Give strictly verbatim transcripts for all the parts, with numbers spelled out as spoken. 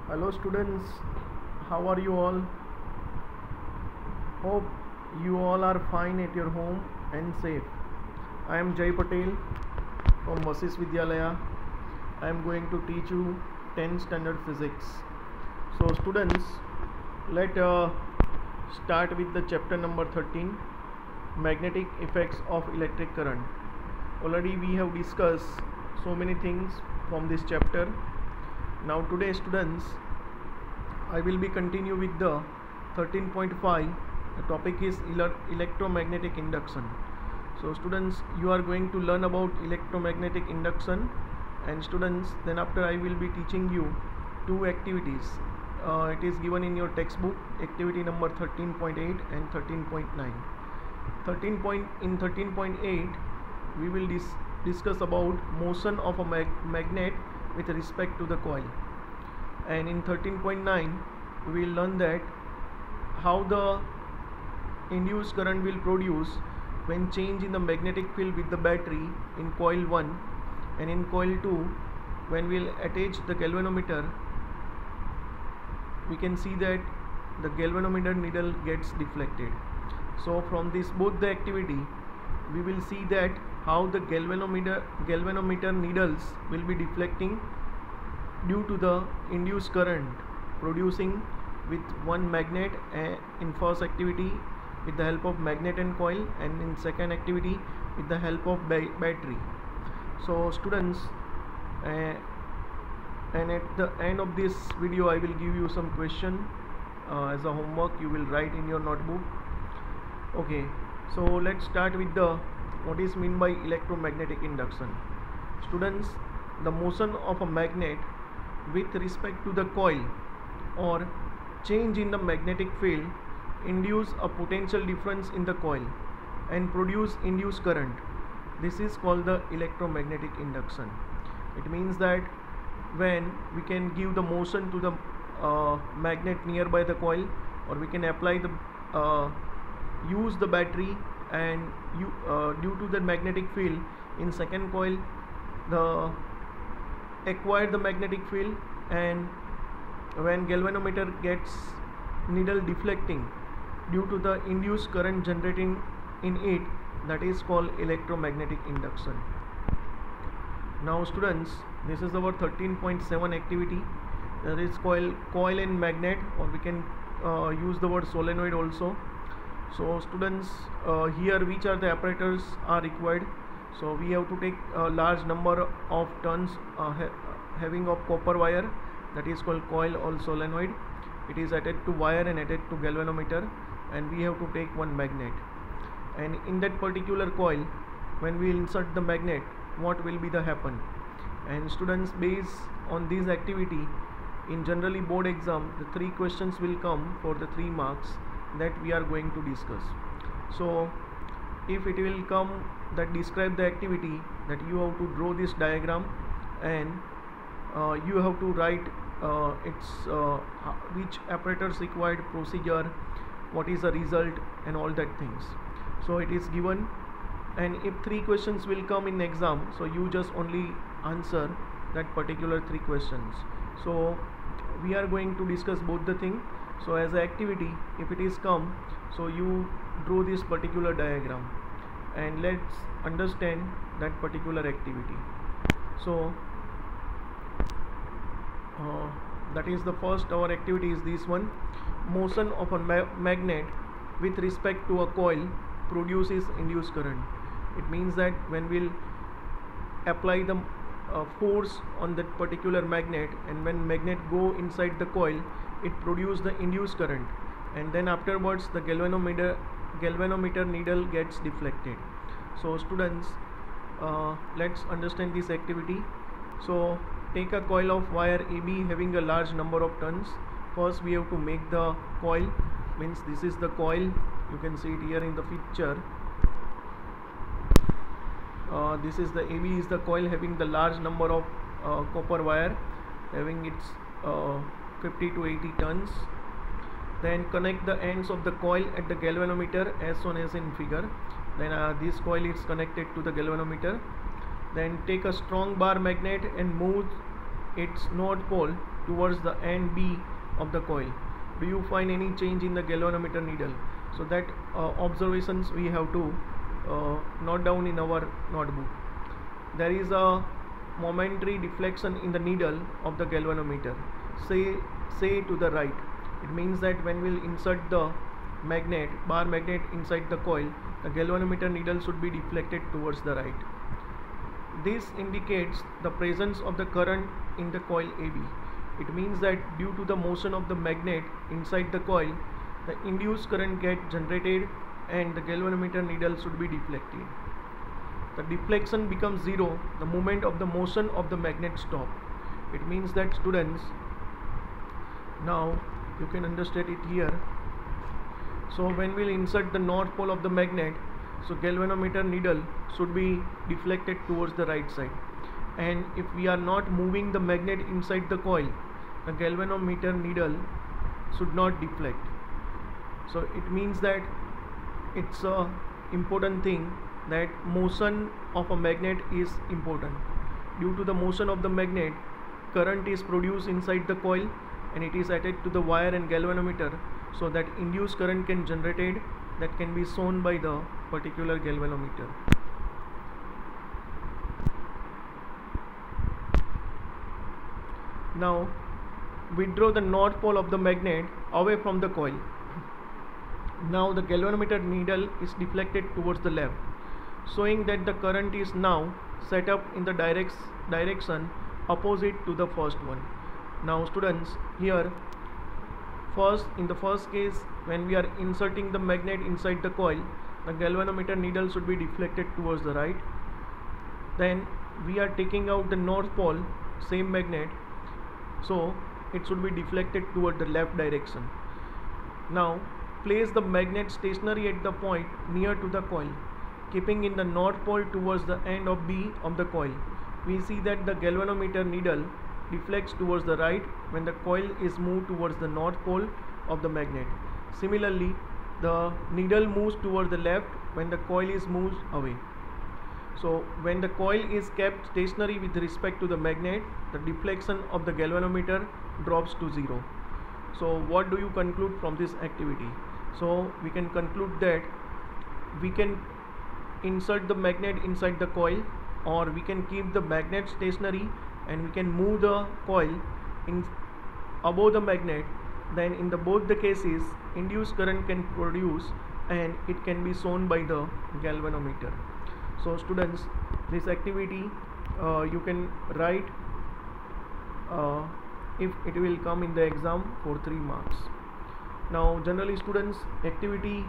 Hello students, how are you all? Hope you all are fine at your home and safe. I am Jay Patel from Vasis Vidyalaya. I am going to teach you tenth standard physics. So students, let uh, start with the chapter number thirteen, magnetic effects of electric current. Already we have discussed so many things from this chapter. Now today students, I will be continue with the thirteen point five. The topic is ele electromagnetic induction. So students, you are going to learn about electromagnetic induction, and students, then after I will be teaching you two activities. Uh, it is given in your textbook, activity number thirteen point eight and thirteen point nine. thirteen point in thirteen point eight we will dis discuss about motion of a mag magnet with respect to the coil, and in thirteen point nine we will learn that how the induced current will produce when change in the magnetic field with the battery in coil one, and in coil two when we will attach the galvanometer, we can see that the galvanometer needle gets deflected. So from this both the activity we will see that how the galvanometer galvanometer needles will be deflecting due to the induced current producing with one magnet uh, in first activity with the help of magnet and coil, and in second activity with the help of ba battery. So students, uh, and at the end of this video I will give you some question uh, as a homework you will write in your notebook. Okay, so let's start with the what is mean by electromagnetic induction. Students, the motion of a magnet with respect to the coil or change in the magnetic field induce a potential difference in the coil and produce induced current. This is called the electromagnetic induction. It means that when we can give the motion to the uh, magnet nearby the coil, or we can apply the uh, use the battery, and you uh, due to the magnetic field in second coil the acquire the magnetic field, and when galvanometer gets needle deflecting due to the induced current generating in it, that is called electromagnetic induction. Now students, this is our thirteen point seven activity, that is coil coil and magnet, or we can uh, use the word solenoid also. So students, uh, here which are the apparatus are required. So we have to take a large number of turns uh, ha having of copper wire, that is called coil or solenoid. It is attached to wire and attached to galvanometer, and we have to take one magnet, and in that particular coil when we insert the magnet, what will be the happen. And students, based on this activity in generally board exam the three questions will come for the three marks that we are going to discuss. So if it will come that describe the activity, that you have to draw this diagram, and uh, you have to write uh, its uh, which apparatus required, procedure, what is the result, and all that things. So it is given, and if three questions will come in exam, so you just only answer that particular three questions. So we are going to discuss both the thing. So as an activity, if it is come, so you draw this particular diagram, and let's understand that particular activity. So uh, that is the first our activity is this one. Motion of a ma magnet with respect to a coil produces induced current. It means that when we'll apply the uh, force on that particular magnet, and when magnet go inside the coil, it produces the induced current, and then afterwards the galvanometer galvanometer needle gets deflected. So students, uh, let's understand this activity. So take a coil of wire A B having a large number of turns. First we have to make the coil, means this is the coil, you can see it here in the picture. Uh, this is the A B is the coil having the large number of uh, copper wire having its uh, fifty to eighty turns. Then connect the ends of the coil at the galvanometer as shown as in figure. Then uh, this coil is connected to the galvanometer. Then take a strong bar magnet and move its north pole towards the end B of the coil. Do you find any change in the galvanometer needle? So that uh, observations we have to uh, note down in our notebook. There is a momentary deflection in the needle of the galvanometer, say say to the right. It means that when we'll insert the magnet, bar magnet inside the coil, the galvanometer needle should be deflected towards the right. This indicates the presence of the current in the coil A B. It means that due to the motion of the magnet inside the coil, the induced current gets generated and the galvanometer needle should be deflected. The deflection becomes zero the moment of the motion of the magnet stop. It means that, students, now you can understand it here. So when we'll insert the north pole of the magnet, so galvanometer needle should be deflected towards the right side. And if we are not moving the magnet inside the coil, the galvanometer needle should not deflect. So it means that it's a important thing that motion of a magnet is important. Due to the motion of the magnet, current is produced inside the coil and it is attached to the wire and galvanometer, so that induced current can generated that can be shown by the particular galvanometer. Now withdraw the north pole of the magnet away from the coil. Now the galvanometer needle is deflected towards the left, showing that the current is now set up in the direct direction opposite to the first one. Now students, here first in the first case, when we are inserting the magnet inside the coil, the galvanometer needle should be deflected towards the right. Then we are taking out the north pole, same magnet, so it should be deflected toward the left direction. Now place the magnet stationary at the point near to the coil, keeping in the north pole towards the end of B of the coil. We see that the galvanometer needle deflects towards the right when the coil is moved towards the north pole of the magnet. Similarly, the needle moves towards the left when the coil is moved away. So when the coil is kept stationary with respect to the magnet, the deflection of the galvanometer drops to zero. So what do you conclude from this activity? So we can conclude that we can insert the magnet inside the coil, or we can keep the magnet stationary and we can move the coil in above the magnet. Then in the both the cases, induced current can produce and it can be shown by the galvanometer. So students, this activity uh, you can write uh, if it will come in the exam for three marks. Now generally students, activity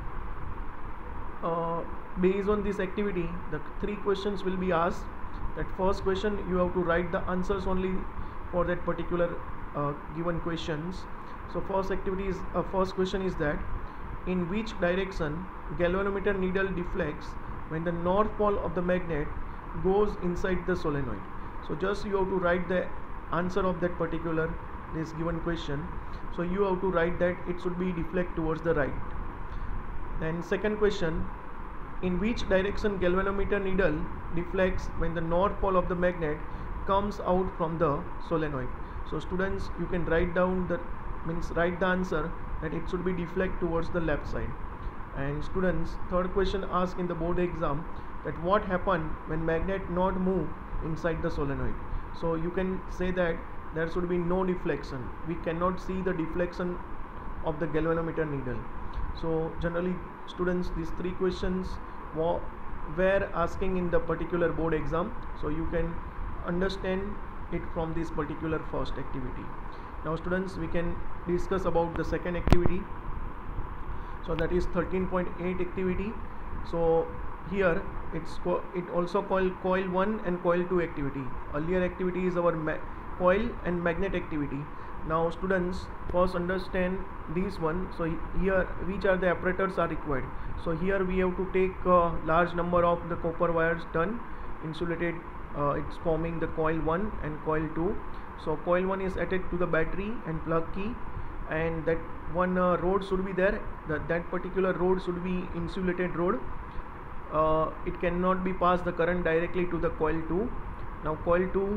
uh, based on this activity, the three questions will be asked. That first question, you have to write the answers only for that particular uh, given questions. So first activity is uh, first question is that in which direction galvanometer needle deflects when the north pole of the magnet goes inside the solenoid. So just you have to write the answer of that particular this given question. So you have to write that it should be deflect towards the right. Then second question, in which direction galvanometer needle deflects when the north pole of the magnet comes out from the solenoid. So students, you can write down the means write the answer that it should be deflect towards the left side. And students, third question asked in the board exam, that what happened when magnet not move inside the solenoid. So you can say that there should be no deflection. We cannot see the deflection of the galvanometer needle. So generally students, these three questions were asking in the particular board exam, so you can understand it from this particular first activity. Now students, we can discuss about the second activity. So that is thirteen point eight activity. So here it's it also called coil one and coil two activity. Earlier activity is our coil and magnet activity. Now students, first understand this one. So here which are the apparatus are required. So here we have to take a large number of the copper wires done insulated. Uh, it's forming the coil one and coil two. So coil one is attached to the battery and plug key, and that one uh, rod should be there. That that particular rod should be insulated rod. Uh, it cannot be passed the current directly to the coil two. Now coil two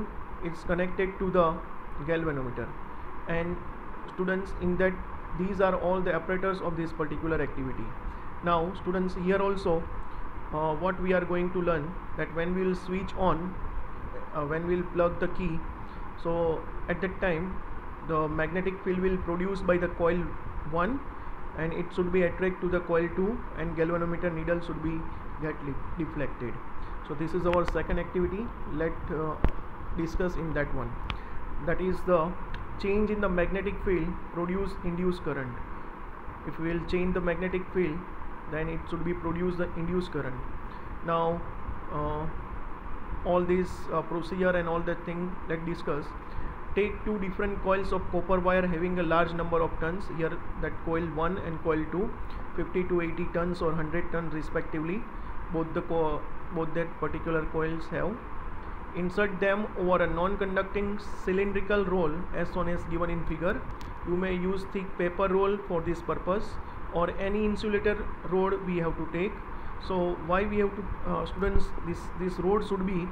is connected to the galvanometer. And students, in that, these are all the apparatus of this particular activity. Now students, here also uh, what we are going to learn, that when we will switch on, uh, when we will plug the key, so at that time the magnetic field will produced by the coil one, and it should be attract to the coil two, and galvanometer needle should be get deflected. So this is our second activity. Let uh, discuss in that one, that is the change in the magnetic field produce induced current. If we will change the magnetic field, then it should be produce the induced current. Now uh, all this uh, procedure and all that thing, let's discuss. Take two different coils of copper wire having a large number of turns. Here that coil one and coil two, fifty to eighty turns or one hundred turns respectively, both the co both that particular coils have. Insert them over a non-conducting cylindrical roll as shown as given in figure. You may use thick paper roll for this purpose, or any insulator rod we have to take. So why we have to uh, students, this this rod should be,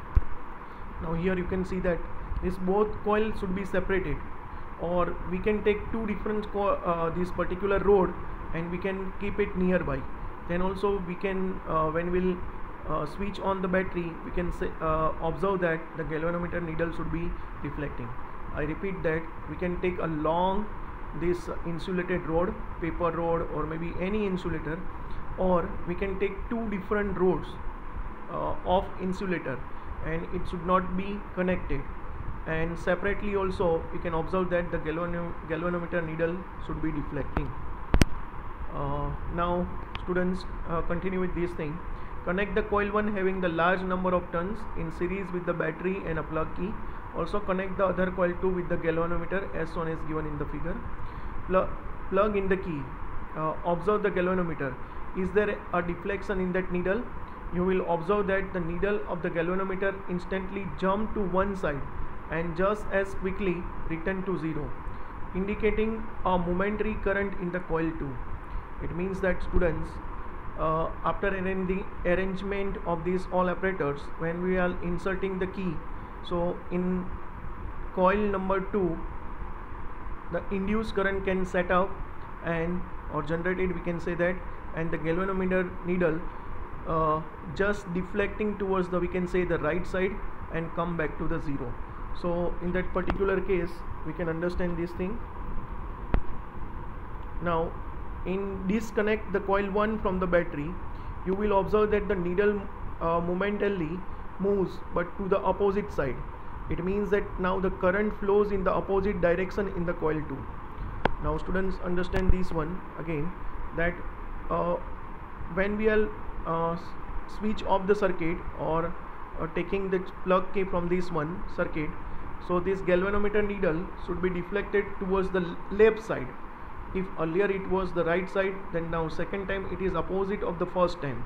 now here you can see that this both coils should be separated, or we can take two different co uh, this particular rod and we can keep it nearby. Then also we can uh, when we'll uh, switch on the battery, we can say, uh, observe that the galvanometer needle should be deflecting. I repeat that we can take a long this insulated rod, paper rod, or maybe any insulator, or we can take two different rods uh, of insulator, and it should not be connected. And separately also we can observe that the galvano galvanometer needle should be deflecting. Uh, now students, uh, continue with this thing. Connect the coil one having the large number of turns in series with the battery and a plug key. Also connect the other coil two with the galvanometer as shown as given in the figure. Pl plug in the key. Uh, observe the galvanometer. Is there a deflection in that needle? You will observe that the needle of the galvanometer instantly jump to one side and just as quickly return to zero, indicating a momentary current in the coil two. It means that students, uh, after the arrangement of these all apparatus, when we are inserting the key, so in coil number two the induced current can set up and or generated, we can say that, and the galvanometer needle uh, just deflecting towards the, we can say, the right side and come back to the zero. So in that particular case we can understand this thing. Now in disconnect the coil one from the battery, you will observe that the needle uh, momentarily moves but to the opposite side. It means that now the current flows in the opposite direction in the coil two. Now students, understand this one again, that uh, when we are uh, switch off the circuit or uh, taking the plug key from this one circuit, so this galvanometer needle should be deflected towards the left side. If earlier it was the right side, then now second time it is opposite of the first time,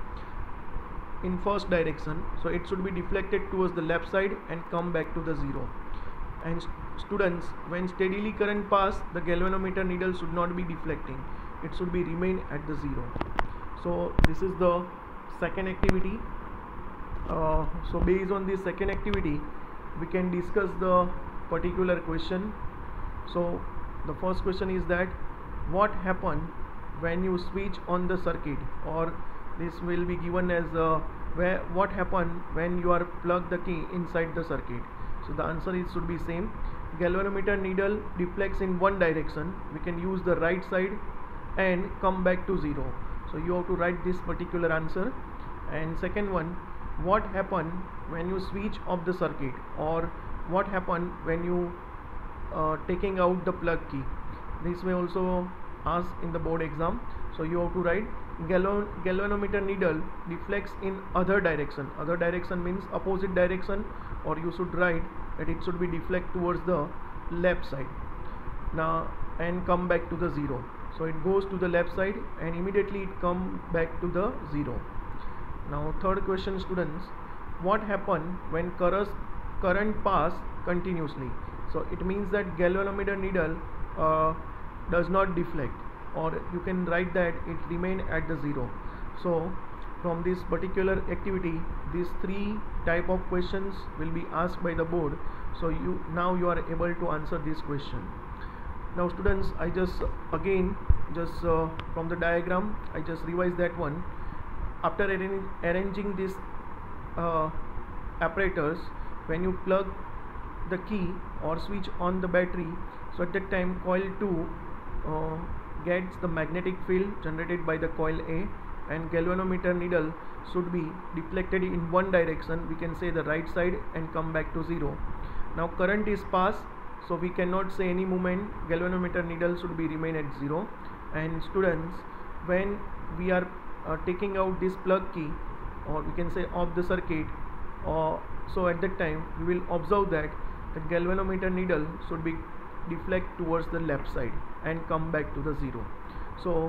in first direction, so it should be deflected towards the left side and come back to the zero. And st students, when steadily current pass, the galvanometer needle should not be deflecting, it should be remain at the zero. So this is the second activity. Uh, so based on this second activity, we can discuss the particular question. So the first question is that what happen when you switch on the circuit, or this will be given as uh, where what happen when you are plug the key inside the circuit. So the answer is should be same. Galvanometer needle deflects in one direction, we can use the right side and come back to zero. So you have to write this particular answer. And second one, what happen when you switch off the circuit, or what happen when you uh, taking out the plug key. This may also ask in the board exam. So you have to write galvan galvanometer needle deflects in other direction. Other direction means opposite direction, or you should write that it should be deflect towards the left side now and come back to the zero. So it goes to the left side and immediately it come back to the zero. Now third question, students, what happen when current current pass continuously? So it means that galvanometer needle uh, does not deflect, or you can write that it remain at the zero. So from this particular activity, these three type of questions will be asked by the board. So you now you are able to answer this question. Now students, I just again just uh, from the diagram I just revise that one. After arranging, arranging this uh, apparatus, when you plug the key or switch on the battery, so at that time coil two uh, gets the magnetic field generated by the coil A, and galvanometer needle should be deflected in one direction, we can say the right side, and come back to zero. Now current is passed, so we cannot say any movement, galvanometer needle should be remain at zero. And students, when we are uh, taking out this plug key, or we can say off the circuit, or so at that time we will observe that the galvanometer needle should be deflect towards the left side and come back to the zero. So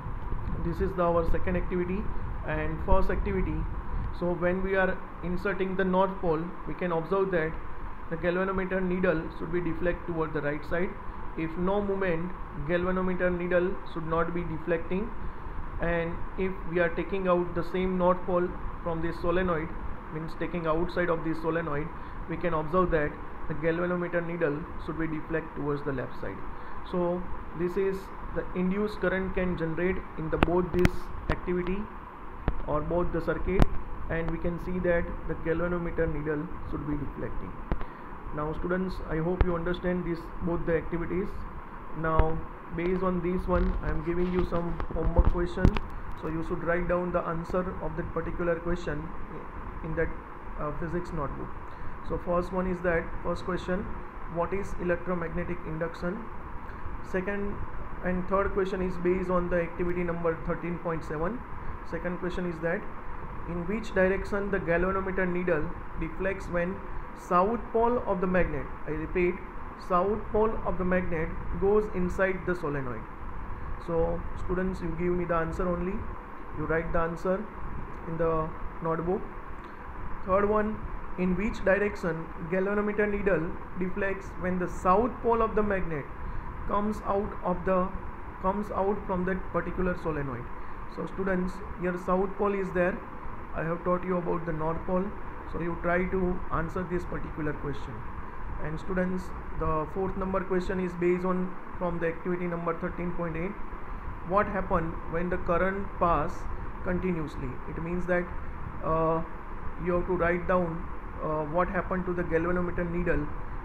this is the our second activity. And first activity, so when we are inserting the north pole, we can observe that the galvanometer needle should be deflect toward the right side. If no movement, galvanometer needle should not be deflecting. And if we are taking out the same north pole from this solenoid, means taking outside of this solenoid, we can observe that the galvanometer needle should be deflect towards the left side. So this is the induced current can generate in the both this activity or both the circuit, and we can see that the galvanometer needle should be deflecting. Now students, I hope you understand this both the activities. Now based on this one, I am giving you some homework question, so you should write down the answer of that particular question in that uh, physics notebook. So first one is that first question, what is electromagnetic induction? Second and third question is based on the activity number thirteen point seven. Second question is that in which direction the galvanometer needle deflects when south pole of the magnet, I repeat, south pole of the magnet goes inside the solenoid. So students, you give me the answer only, you write the answer in the notebook. Third one, in which direction galvanometer needle deflects when the south pole of the magnet comes out of the comes out from that particular solenoid. So students, here south pole is there, I have taught you about the north pole, so you try to answer this particular question. And students, the fourth number question is based on from the activity number thirteen point eight. What happened when the current pass continuously? It means that uh, you have to write down uh, what happened to the galvanometer needle,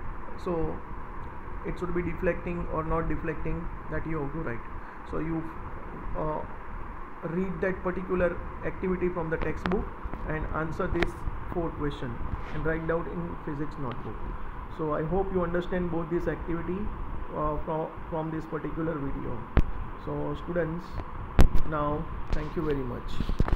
so it should be deflecting or not deflecting, that you have to write. So you uh, read that particular activity from the textbook and answer this fourth question and write down in physics notebook. So I hope you understand both this activity uh, from, from this particular video. So students, now thank you very much.